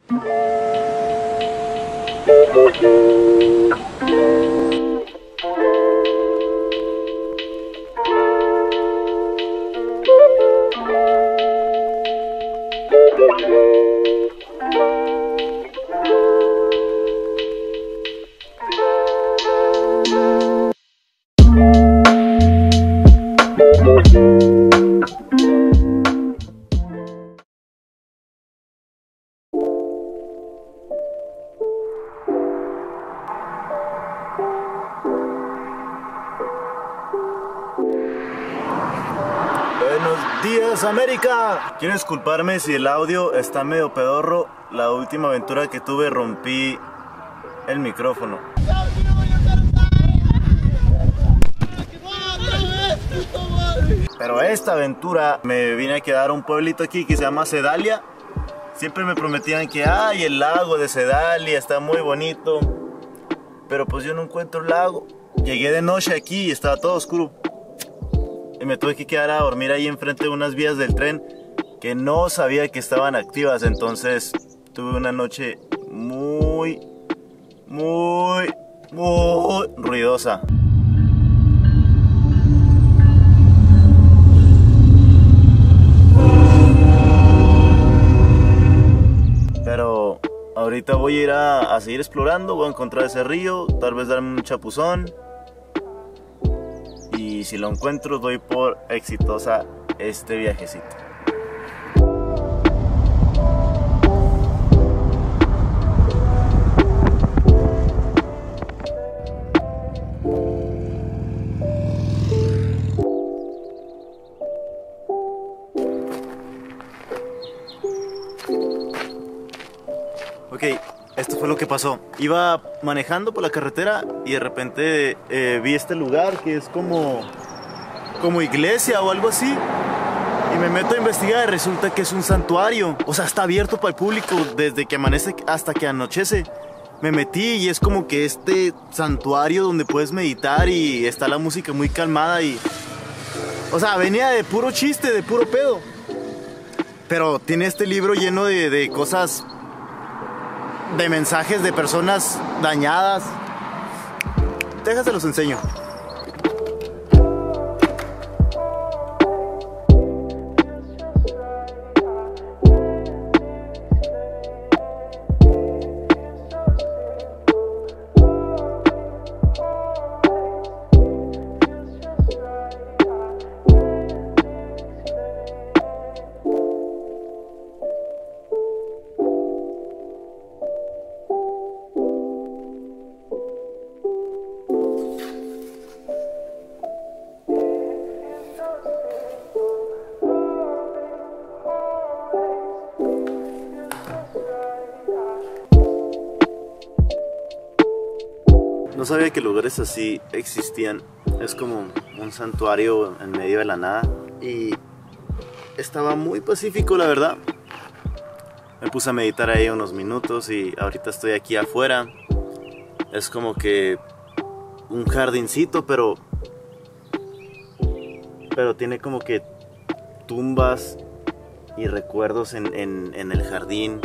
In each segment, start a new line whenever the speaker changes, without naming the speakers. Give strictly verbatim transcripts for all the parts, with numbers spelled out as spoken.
Buenos días, América. Quiero disculparme si el audio está medio pedorro. La última aventura que tuve rompí el micrófono. Pero esta aventura me vine a quedar a un pueblito aquí que se llama Sedalia. Siempre me prometían que ay, el lago de Sedalia está muy bonito, pero pues yo no encuentro el lago. Llegué de noche aquí y estaba todo oscuro. Y me tuve que quedar a dormir ahí enfrente de unas vías del tren que no sabía que estaban activas. Entonces tuve una noche muy, muy, muy ruidosa. Pero ahorita voy a ir a, a seguir explorando. Voy a encontrar ese río, tal vez darme un chapuzón. Y si lo encuentro, doy por exitosa este viajecito. Ok, esto fue lo que pasó. Iba manejando por la carretera y de repente eh, vi este lugar que es como, como iglesia o algo así. Y me meto a investigar y resulta que es un santuario. O sea, está abierto para el público desde que amanece hasta que anochece. Me metí y es como que este santuario donde puedes meditar y está la música muy calmada y... O sea, venía de puro chiste, de puro pedo. Pero tiene este libro lleno de, de cosas... de mensajes de personas dañadas. Déjate los enseño. No sabía que lugares así existían. Es como un santuario en medio de la nada. Y estaba muy pacífico, la verdad. Me puse a meditar ahí unos minutos y ahorita estoy aquí afuera. Es como que un jardincito, pero... Pero tiene como que tumbas y recuerdos en, en, en el jardín.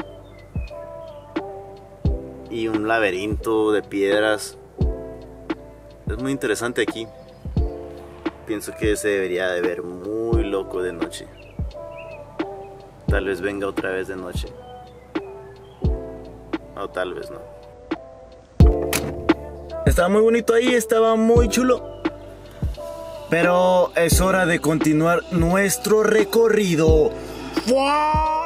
Y un laberinto de piedras. Es muy interesante aquí. Pienso que se debería de ver muy loco de noche. Tal vez venga otra vez de noche. O tal vez no. Estaba muy bonito ahí, estaba muy chulo. Pero es hora de continuar nuestro recorrido. ¡Fua!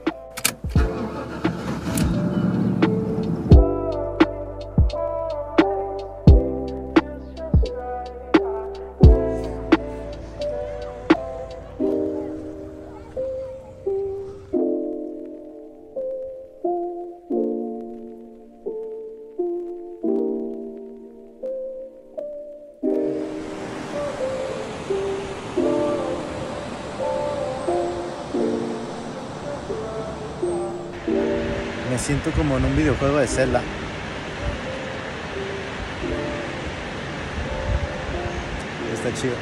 Me siento como en un videojuego de Zelda. Está chido.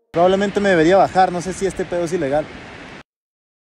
Probablemente me debería bajar, no sé si este pedo es ilegal.